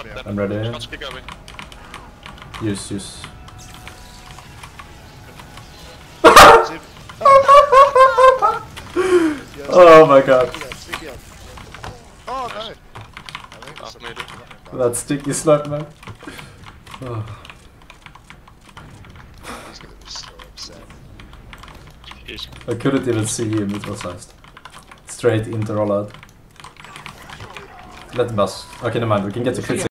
I'm ready. Shots keep going. Use. Oh my god. Oh no! That sticky slap, man. Oh. He's gonna be so upset. I couldn't even see him, it was just straight into rollout. Let him bust. Okay, never mind, we can get the crit